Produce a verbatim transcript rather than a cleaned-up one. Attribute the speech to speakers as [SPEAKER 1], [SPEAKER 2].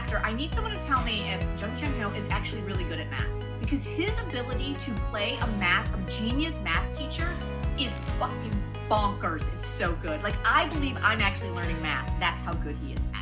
[SPEAKER 1] actor, I need someone to tell me if Jung KYUNGHO is actually really good at math. Because his ability to play a math, a genius math teacher is fucking bonkers. It's so good. Like, I believe I'm actually learning math. That's how good he is at it.